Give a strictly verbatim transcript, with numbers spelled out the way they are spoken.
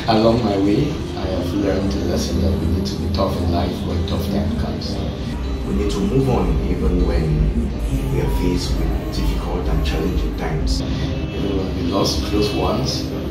Along my way, I have learned the lesson that we need to be tough in life when tough time comes. We need to move on even when we are faced with difficult and challenging times. Even when we lost close ones,